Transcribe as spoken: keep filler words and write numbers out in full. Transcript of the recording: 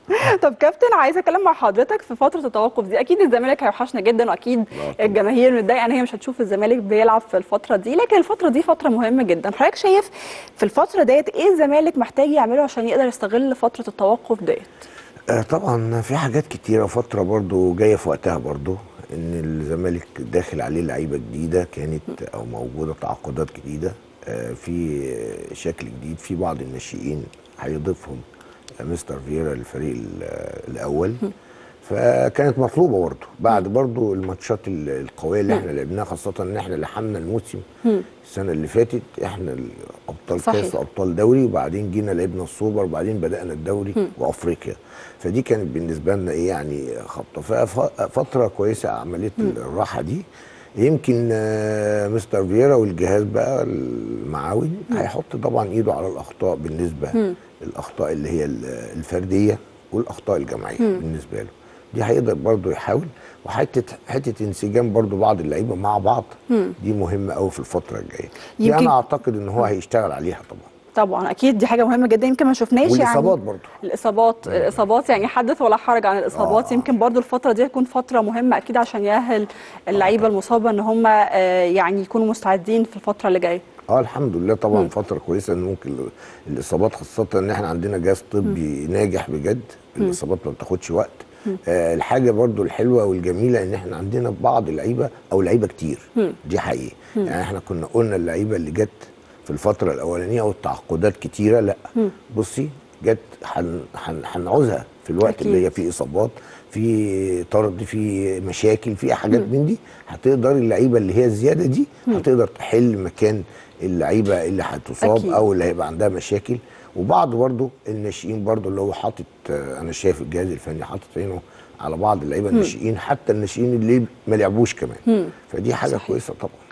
طب كابتن، عايزه اتكلم مع حضرتك في فتره التوقف دي. اكيد الزمالك هيوحشنا جدا، واكيد لا طبعا. الجماهير متضايقه ان هي مش هتشوف الزمالك بيلعب في الفتره دي، لكن الفتره دي فتره مهمه جدا. حضرتك شايف في الفتره ديت ايه الزمالك محتاج يعمله عشان يقدر يستغل فتره التوقف ديت؟ آه طبعا في حاجات كتيره، فتره برضو جايه في وقتها برضو، ان الزمالك داخل عليه لعيبه جديده كانت او موجوده، تعاقدات جديده، آه في شكل جديد، في بعض الناشئين هيضيفهم مستر فييرا للفريق ال- الاول. فكانت مطلوبه برضه بعد برضه الماتشات ال- القويه اللي احنا لعبناها، خاصه ان احنا لحمنا الموسم السنه اللي فاتت، احنا ابطال كاس صحيح. وابطال دوري، وبعدين جينا لعبنا السوبر، وبعدين بدانا الدوري وافريقيا. فدي كانت بالنسبه لنا ايه يعني خبطه، ففتره كويسه عمليه الراحه دي. يمكن آه، مستر فييرا والجهاز بقى المعاون هيحط طبعا ايده على الاخطاء، بالنسبه الاخطاء اللي هي ال- الفرديه والاخطاء الجماعيه بالنسبه له. دي هيقدر برضه يحاول، وحته حته انسجام برضه بعض اللعيبه مع بعض، دي مهمه قوي في الفتره الجايه. دي انا يمكن اعتقد ان هو هيشتغل عليها طبعا. طبعا اكيد دي حاجه مهمه جدا. يمكن ما شفناش يعني والاصابات برضه. الاصابات الاصابات يعني حدث ولا حرج عن الاصابات. اه يمكن برضو الفتره دي هتكون فتره مهمه اكيد عشان يأهل اه اللعيبه طبعا. المصابه ان هم آه، يعني يكونوا مستعدين في الفتره اللي جايه. اه الحمد لله طبعا، فتره كويسه، ان ممكن ال- الاصابات، خاصه ان احنا عندنا جهاز طبي ناجح بجد، الاصابات ما بتاخدش وقت. آه الحاجه برضو الحلوه والجميله ان احنا عندنا بعض اللعيبه او لعيبه كتير، دي حقيقه. يعني احنا كنا قلنا اللعيبه اللي جت في الفتره الاولانيه والتعاقدات كتيره، لا بصي جت هن- هن- هنعوزها في الوقت اللي اكيد. هي فيه اصابات، في طرد، في مشاكل، في حاجات من دي، هتقدر اللعيبه اللي هي الزياده دي هتقدر تحل مكان اللعيبه اللي هتصاب اكيد. او اللي هيبقى عندها مشاكل. وبعض برضو الناشئين برضو اللي هو حاطط، آه، انا شايف الجهاز الفني حاطط عينه على بعض اللعيبه الناشئين، حتى الناشئين اللي ما لعبوش كمان. فدي حاجه صحيح. كويسه طبعا.